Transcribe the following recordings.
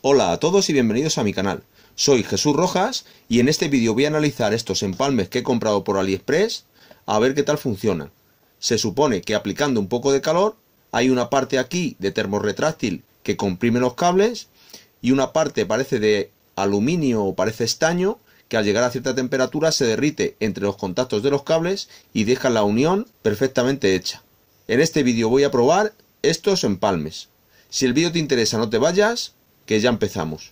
Hola a todos y bienvenidos a mi canal. Soy Jesús Rojas y en este vídeo voy a analizar estos empalmes que he comprado por AliExpress a ver qué tal funcionan. Se supone que aplicando un poco de calor hay una parte aquí de termorretráctil que comprime los cables y una parte parece de aluminio o parece estaño que al llegar a cierta temperatura se derrite entre los contactos de los cables y deja la unión perfectamente hecha. En este vídeo voy a probar estos empalmes. Si el vídeo te interesa no te vayas, que ya empezamos.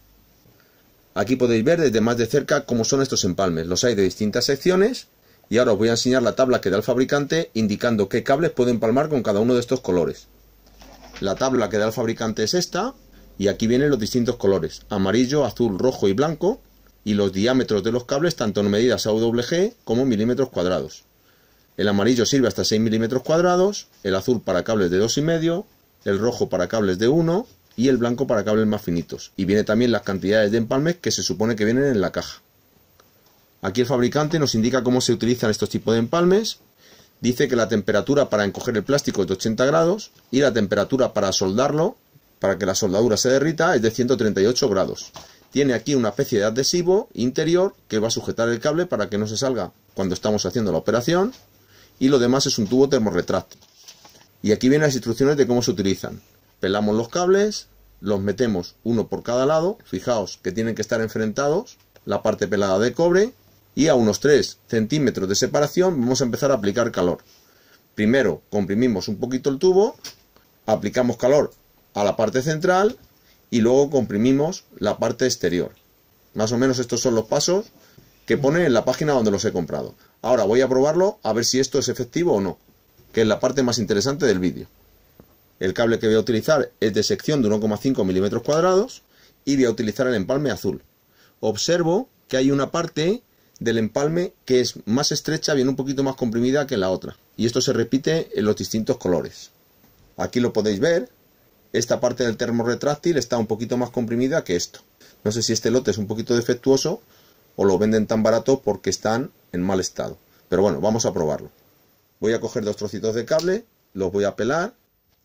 Aquí podéis ver desde más de cerca cómo son estos empalmes. Los hay de distintas secciones y ahora os voy a enseñar la tabla que da el fabricante indicando qué cables puedo empalmar con cada uno de estos colores. La tabla que da el fabricante es esta y aquí vienen los distintos colores: amarillo, azul, rojo y blanco, y los diámetros de los cables tanto en medidas AWG como en milímetros cuadrados. El amarillo sirve hasta 6 milímetros cuadrados, el azul para cables de 2,5, el rojo para cables de 1 y el blanco para cables más finitos. Y viene también las cantidades de empalmes que se supone que vienen en la caja. Aquí el fabricante nos indica cómo se utilizan estos tipos de empalmes. Dice que la temperatura para encoger el plástico es de 80 grados y la temperatura para soldarlo, para que la soldadura se derrita, es de 138 grados. Tiene aquí una especie de adhesivo interior que va a sujetar el cable para que no se salga cuando estamos haciendo la operación, y lo demás es un tubo termorretráctil. Y aquí vienen las instrucciones de cómo se utilizan. Pelamos los cables, los metemos uno por cada lado, fijaos que tienen que estar enfrentados, la parte pelada de cobre, y a unos 3 centímetros de separación vamos a empezar a aplicar calor. Primero comprimimos un poquito el tubo, aplicamos calor a la parte central y luego comprimimos la parte exterior. Más o menos estos son los pasos que pone en la página donde los he comprado. Ahora voy a probarlo a ver si esto es efectivo o no, que es la parte más interesante del vídeo. El cable que voy a utilizar es de sección de 1,5 milímetros cuadrados y voy a utilizar el empalme azul. Observo que hay una parte del empalme que es más estrecha, viene un poquito más comprimida que la otra. Y esto se repite en los distintos colores. Aquí lo podéis ver, esta parte del termorretráctil está un poquito más comprimida que esto. No sé si este lote es un poquito defectuoso o lo venden tan barato porque están en mal estado. Pero bueno, vamos a probarlo. Voy a coger 2 trocitos de cable, los voy a pelar.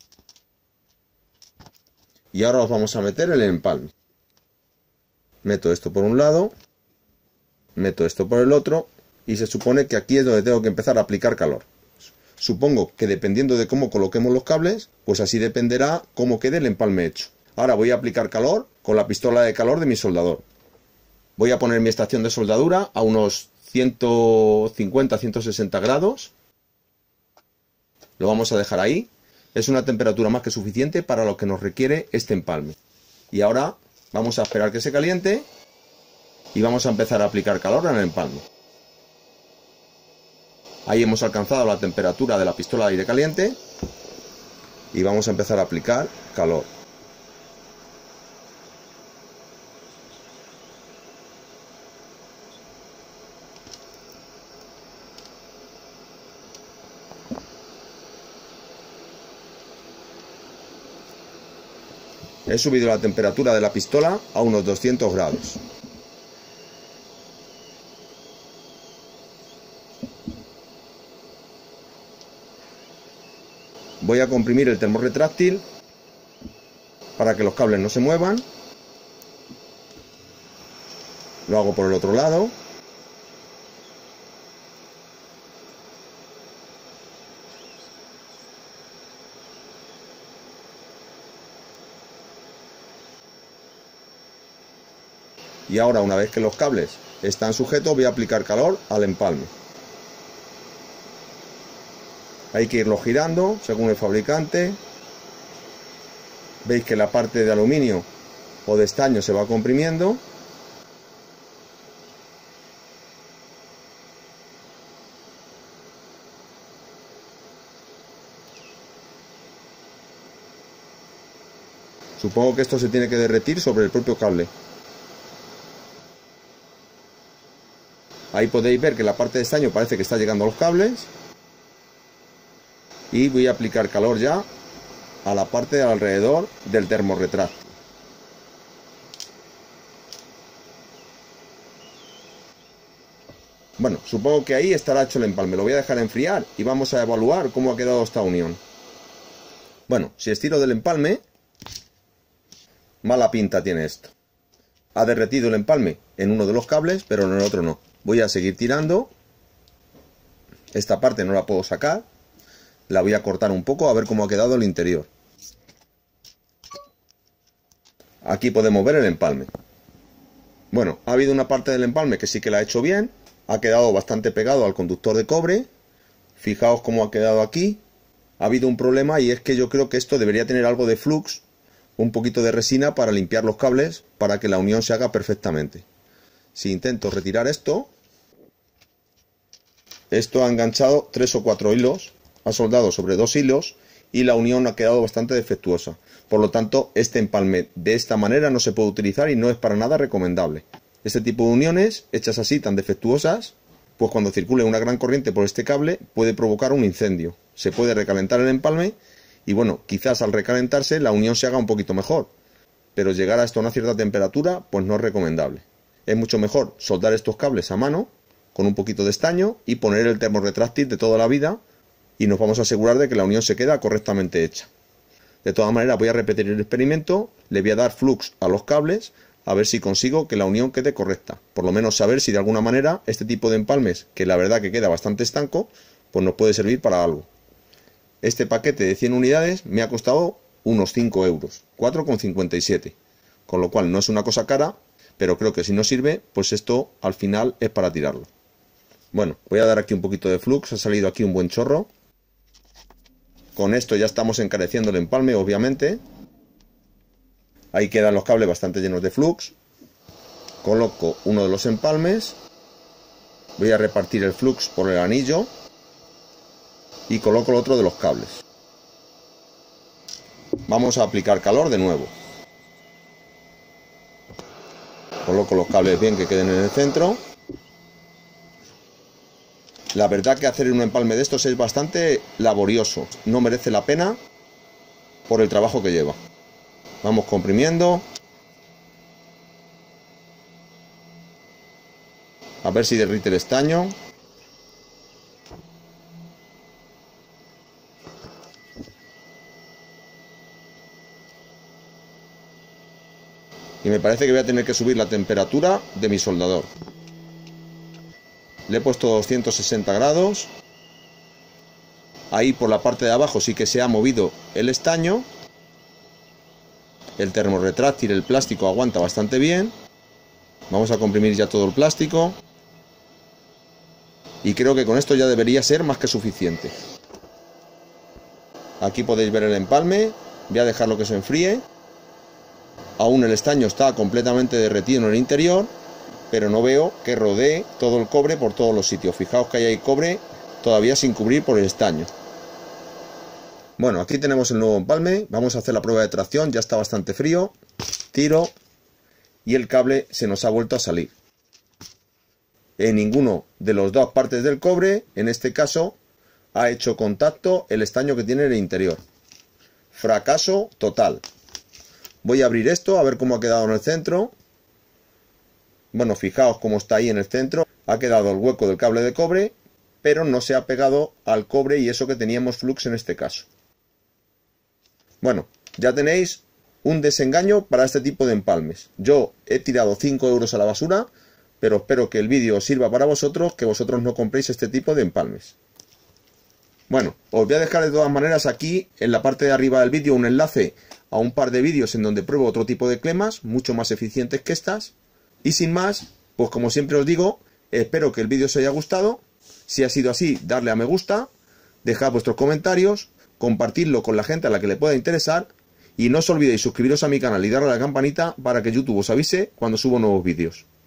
Y ahora los vamos a meter en el empalme. Meto esto por un lado, meto esto por el otro, y se supone que aquí es donde tengo que empezar a aplicar calor. Supongo que dependiendo de cómo coloquemos los cables, pues así dependerá cómo quede el empalme hecho. Ahora voy a aplicar calor con la pistola de calor de mi soldador. Voy a poner mi estación de soldadura a unos 150-160 grados. Lo vamos a dejar ahí. Es una temperatura más que suficiente para lo que nos requiere este empalme. Y ahora vamos a esperar que se caliente y vamos a empezar a aplicar calor en el empalme. Ahí hemos alcanzado la temperatura de la pistola de aire caliente y vamos a empezar a aplicar calor. He subido la temperatura de la pistola a unos 200 grados. Voy a comprimir el termorretráctil para que los cables no se muevan. Lo hago por el otro lado. Y ahora, una vez que los cables están sujetos, voy a aplicar calor al empalme. Hay que irlo girando según el fabricante. Veis que la parte de aluminio o de estaño se va comprimiendo. Supongo que esto se tiene que derretir sobre el propio cable. Ahí podéis ver que la parte de estaño parece que está llegando a los cables. Y voy a aplicar calor ya a la parte de alrededor del termorretráctil. Bueno, supongo que ahí estará hecho el empalme. Lo voy a dejar enfriar y vamos a evaluar cómo ha quedado esta unión. Bueno, si estiro del empalme, Mala pinta tiene esto. Ha derretido el empalme en uno de los cables, pero en el otro no. Voy a seguir tirando. Esta parte no la puedo sacar. La voy a cortar un poco a ver cómo ha quedado el interior. Aquí podemos ver el empalme. Bueno, ha habido una parte del empalme que sí que la ha hecho bien. Ha quedado bastante pegado al conductor de cobre. Fijaos cómo ha quedado aquí. Ha habido un problema y es que yo creo que esto debería tener algo de flux, un poquito de resina para limpiar los cables, para que la unión se haga perfectamente. Si intento retirar esto ha enganchado 3 o 4 hilos, ha soldado sobre 2 hilos y la unión ha quedado bastante defectuosa. Por lo tanto, este empalme de esta manera no se puede utilizar y no es para nada recomendable. Este tipo de uniones, hechas así tan defectuosas, pues cuando circule una gran corriente por este cable puede provocar un incendio. Se puede recalentar el empalme y bueno, quizás al recalentarse la unión se haga un poquito mejor, pero llegar hasta una cierta temperatura pues no es recomendable. Es mucho mejor soldar estos cables a mano con un poquito de estaño y poner el termorretráctil de toda la vida y nos vamos a asegurar de que la unión se queda correctamente hecha. De todas maneras voy a repetir el experimento, le voy a dar flux a los cables a ver si consigo que la unión quede correcta. Por lo menos saber si de alguna manera este tipo de empalmes, que la verdad que queda bastante estanco, pues nos puede servir para algo. Este paquete de 100 unidades me ha costado unos 5 euros, 4,57. Con lo cual no es una cosa cara, pero creo que si no sirve, pues esto al final es para tirarlo. Bueno, voy a dar aquí un poquito de flux, ha salido aquí un buen chorro. Con esto ya estamos encareciendo el empalme, obviamente. Ahí quedan los cables bastante llenos de flux. Coloco uno de los empalmes. Voy a repartir el flux por el anillo. Y coloco el otro de los cables. Vamos a aplicar calor de nuevo. Coloco los cables bien que queden en el centro. La verdad que hacer un empalme de estos es bastante laborioso. No merece la pena por el trabajo que lleva. Vamos comprimiendo. A ver si derrite el estaño. Y me parece que voy a tener que subir la temperatura de mi soldador. Le he puesto 260 grados. Ahí por la parte de abajo sí que se ha movido el estaño. El termorretráctil, el plástico, aguanta bastante bien. Vamos a comprimir ya todo el plástico. Y creo que con esto ya debería ser más que suficiente. Aquí podéis ver el empalme. Voy a dejarlo que se enfríe. Aún el estaño está completamente derretido en el interior, pero no veo que rodee todo el cobre por todos los sitios. Fijaos que ahí hay cobre todavía sin cubrir por el estaño. Bueno, aquí tenemos el nuevo empalme. Vamos a hacer la prueba de tracción. Ya está bastante frío. Tiro y el cable se nos ha vuelto a salir. En ninguno de las dos partes del cobre, en este caso, ha hecho contacto el estaño que tiene en el interior. Fracaso total. Voy a abrir esto a ver cómo ha quedado en el centro. Bueno, fijaos cómo está ahí en el centro. Ha quedado el hueco del cable de cobre, pero no se ha pegado al cobre y eso que teníamos flux en este caso. Bueno, ya tenéis un desengaño para este tipo de empalmes. Yo he tirado 5 euros a la basura, pero espero que el vídeo os sirva para vosotros, que vosotros no compréis este tipo de empalmes. Bueno, os voy a dejar de todas maneras aquí en la parte de arriba del vídeo un enlace a un par de vídeos en donde pruebo otro tipo de clemas, mucho más eficientes que estas. Y sin más, pues como siempre os digo, espero que el vídeo os haya gustado. Si ha sido así, darle a me gusta, dejad vuestros comentarios, compartidlo con la gente a la que le pueda interesar y no os olvidéis suscribiros a mi canal y darle a la campanita para que YouTube os avise cuando subo nuevos vídeos.